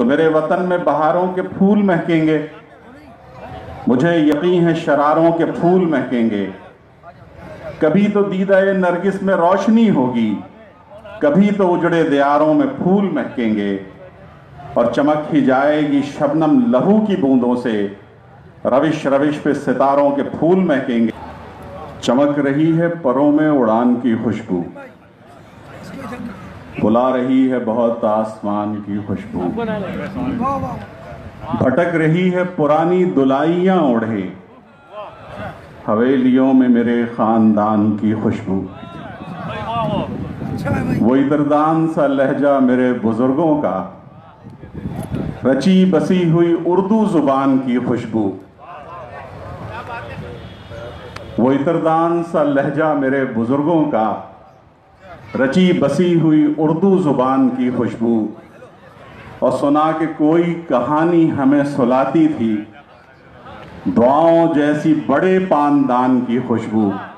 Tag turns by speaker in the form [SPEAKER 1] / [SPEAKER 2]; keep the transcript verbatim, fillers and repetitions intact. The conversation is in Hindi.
[SPEAKER 1] तो मेरे वतन में बहारों के फूल महकेंगे, मुझे यकीन है शरारों के फूल महकेंगे। कभी तो दीदाए नरगिस में रोशनी होगी, कभी तो उजड़े दियारों में फूल महकेंगे। और चमक ही जाएगी शबनम लहू की बूंदों से, रविश रविश पे सितारों के फूल महकेंगे। चमक रही है परों में उड़ान की खुशबू, बुला रही है बहुत आसमान की खुशबू। भटक रही है पुरानी दुलाइयां ओढ़े, हवेलियों में मेरे खानदान की खुशबू। वो इतरदान सा लहजा मेरे बुजुर्गों का, रची बसी हुई उर्दू जुबान की खुशबू। वो इतरदान सा लहजा मेरे बुजुर्गों का, रची बसी हुई उर्दू जुबान की खुशबू। और सुना कि कोई कहानी हमें सुलाती थी, दुआओं जैसी बड़े पानदान की खुशबू।